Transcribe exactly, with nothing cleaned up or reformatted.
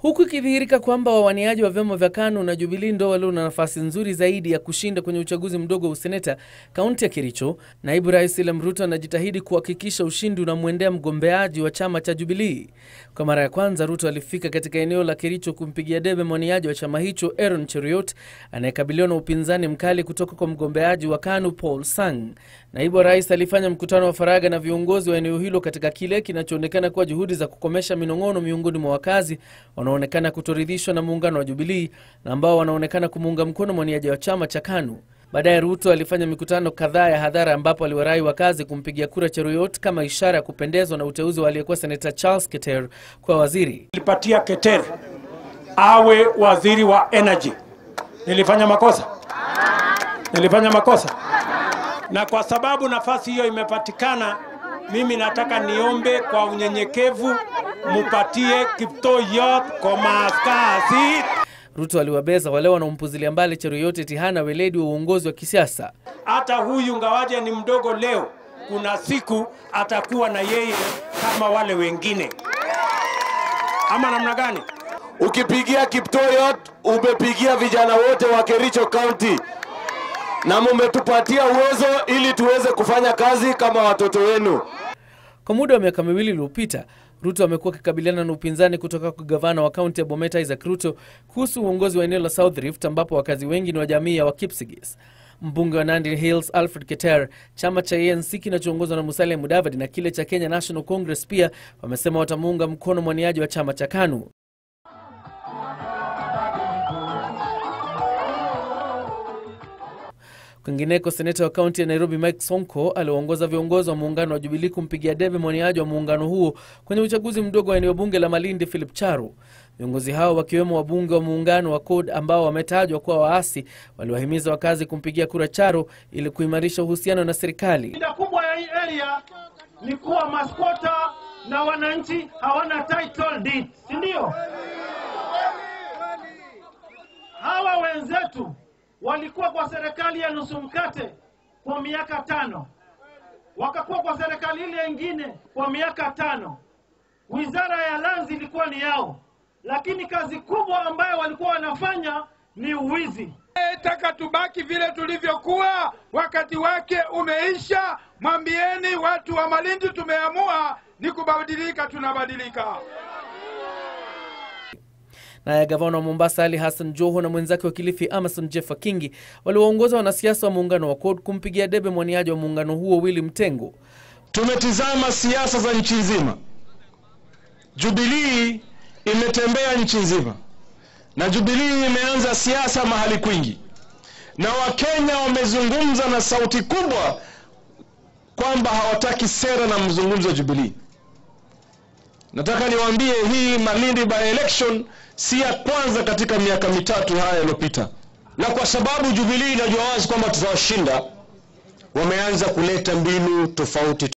Huku ikidhihirika kwamba wawaniaji wa vyama vya KANU na Jubilee ndio walio na nafasi nzuri zaidi ya kushinda kwenye uchaguzi mdogo wa useneta kaunti ya Kericho, naibu rais William Ruto anajitahidi kuhakikisha ushindi unamwendea mgombeaji wa chama cha Jubilee. Kwa mara ya kwanza Ruto alifika katika eneo la Kericho kumpigia debe mwaniaji wa chama hicho Aaron Cheruiyot anayekabiliwa na upinzani mkali kutoka kwa mgombeaji wa KANU Paul Sang. Naibu rais alifanya mkutano wa faragha na viongozi wa eneo hilo katika kile kinachoonekana kuwa juhudi za kukomesha minong'ono miongoni mwa wakazi wanaonekana kutoridhishwa na muungano wa Jubilee na ambao wanaonekana kumuunga mkono mwaniaji wa chama cha KANU. Baadaye Ruto alifanya mikutano kadhaa ya hadhara ambapo aliwarai wakazi kumpigia kura Cheruiyot kama ishara ya kupendezwa na uteuzi wa aliyekuwa Senator Charles Keter kwa waziri. Nilipatia Keter awe waziri wa energy. Nilifanya makosa? Nilifanya makosa? Na kwa sababu nafasi hiyo imepatikana, mimi nataka niombe kwa unyenyekevu mupatie Kiptoiyot kwa kazi. Ruto aliwabeza wale wanaompuzilia mbali Cheruiyot eti hana weledi wa uongozi wa kisiasa. Hata huyu ngawaje ni mdogo leo, kuna siku atakuwa na yeye kama wale wengine. Ama namna gani? Ukipigia Kiptoiyot, umepigia vijana wote wa Kericho County. Na mumetupatia uwezo ili tuweze kufanya kazi kama watoto wenu. Kwa muda wa miaka miwili iliyopita, Ruto amekuwa akikabiliana na upinzani kutoka kwa gavana wa kaunti ya Bomet Isaac Ruto kuhusu uongozi wa eneo la South Rift ambapo wakazi wengi ni wa jamii ya Wakipsigis. Mbunge wa Nandi Hills Alfred Keter, chama cha A N C kinachoongozwa na Musalia Mudavadi na kile cha Kenya National Congress pia wamesema watamuunga mkono mwaniaji wa chama cha KANU. Kwingineko, seneta wa kaunti ya Nairobi Mike Sonko aliongoza viongozi wa muungano wa Jubilee kumpigia debe mwaniaji wa muungano huo kwenye uchaguzi mdogo wa eneo bunge la Malindi Philip Charo. Viongozi hao wakiwemo wabunge wa muungano wa C O R D ambao wametajwa kuwa waasi waliwahimiza wakazi kumpigia kura Charo ili kuimarisha uhusiano na serikali. Shida kubwa ya hii area ni kuwa maskota na wananchi hawana title deed, si ndio? Hawa wenzetu walikuwa kwa serikali ya nusu mkate kwa miaka tano. Wakakuwa kwa serikali ile nyingine kwa miaka tano. Wizara ya lanzi ilikuwa ni yao. Lakini kazi kubwa ambayo walikuwa wanafanya ni uwizi. Taka tubaki vile tulivyokuwa, wakati wake umeisha. Mwambieni watu wa Malindi tumeamua ni kubadilika, tunabadilika. Naye gavana wa Mombasa Ali Hassan Joho na mwenzake wa Kilifi Amason Jeffa Kingi waliwaongoza wanasiasa wa muungano wa C O R D kumpigia debe mwaniaji wa muungano huo Willy Mtengo. Tumetizama siasa za nchi nzima. Jubilee imetembea nchi nzima. Na Jubilee imeanza siasa mahali kwingi. Na Wakenya wamezungumza na sauti kubwa kwamba hawataki sera na mzungumzo wa Jubilee. Nataka niwaambie hii Malindi by election si ya kwanza katika miaka mitatu haya iliyopita. Na kwa sababu Jubilee inajua wazi kwamba tutawashinda, wameanza kuleta mbinu tofauti.